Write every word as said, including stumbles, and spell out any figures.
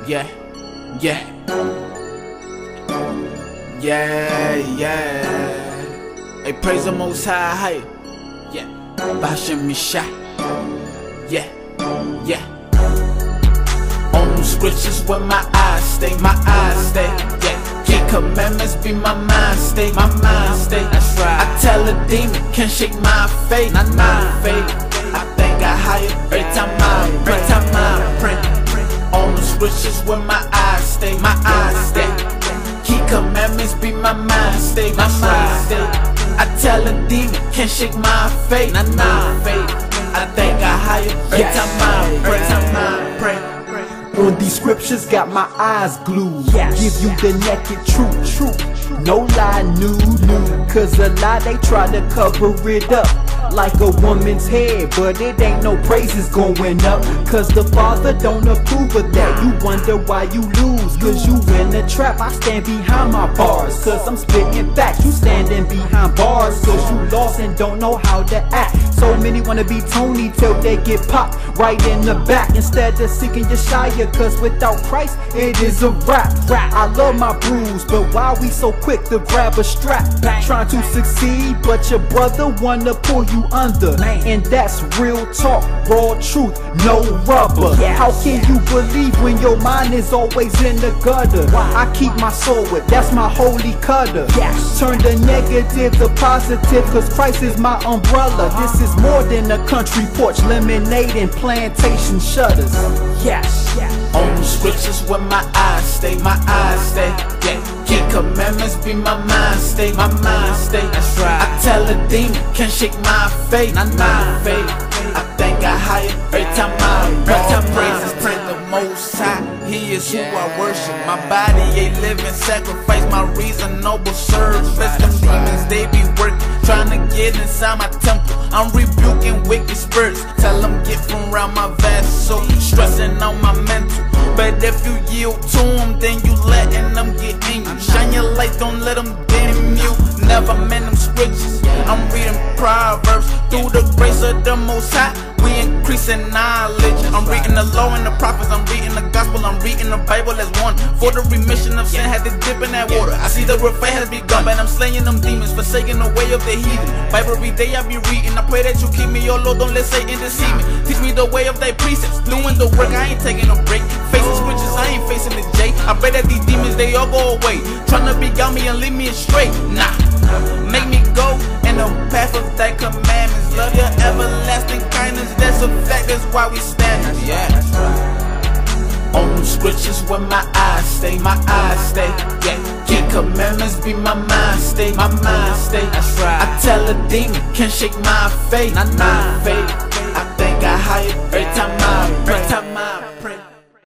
Yeah, yeah, yeah, yeah. Hey, praise the Most High, hey. Yeah, Bahashem Misha. Yeah, yeah. On them scriptures where my eyes stay, my eyes stay. Yeah, keep commandments be my mind state, my mind state. That's right. I tell a demon can't shake my faith, not my faith. I think I higher every time I, every time I pray. On the scriptures where my eyes stay, my eyes stay. Keep commandments be my mind state, my mind state. I tell a demon can't shake my faith, not my faith. I think I higher every time I, every time I pray. On these scriptures got my eyes glued. Yes. Give you the naked truth, truth. No lie, nude, nude. Cause a lie they try to cover it up like a woman's head, but it ain't no praises going up. Cause the Father don't approve of that. You wonder why you lose, cause you in the trap. I stand behind my bars, cause I'm spitting facts. You standing behind bars, cause you lost and don't know how to act. So many wanna be Tony till they get popped right in the back, instead of seeking Yeshaya, cause without Christ it is a rap. Rap. I love my bruise, but why we so quick to grab a strap? Bang. Trying to succeed, but your brother wanna pull you under. Man. And that's real talk, raw truth, no rubber. Yes. How can you believe when your mind is always in the gutter? Wow. I keep my soul with, that's my holy cutter. Yes. Turn the negative to positive, cause Christ is my umbrella. Uh-huh. This is more than a country porch, lemonade and plantation shutters. Yes, yes. On the scriptures where my eyes stay, my eyes stay. Yeah, keep commandments be my mind state, my mind state. That's right. I tell a demon can't shake my faith, not my faith. I think I higher every time I, every time praises praise the Most High. He is who I worship. My body a living sacrifice, my reasonable service. Them demons they be working, trying to get inside my temple. I'm rebuking wicked spirits. Tell them get from around my vessel, stressing on my mental. But if you yield to them, then you letting them get in you. Shine your light, don't let them dim you. Never meant them scriptures. I'm reading Proverbs through the grace of the Most High. We increasing knowledge. I'm reading the law and the prophets. I'm reading the gospel. I'm reading the Bible as one. For the remission of sin, had to dip in that water. I see the refight has begun, but I'm slaying them demons, forsaking the way of the heathen. Bible every day I be reading. I pray that you keep me, oh Lord, don't let Satan deceive me. Teach me the way of thy precepts. Doing the work, I ain't taking a break. Facing switches, I ain't facing the J. I pray that these demons, they all go away. Trying to beguile me and lead me astray. Nah, make me go in the path of thy commandments. Love your everlasting kindness, that's a fact, that's why we stand. Yeah. On them scriptures where my eyes stay, my eyes stay. Yeah, keep commandments be my mind state, my mind state. That's right. I tell a demon can't shake my faith, not my faith.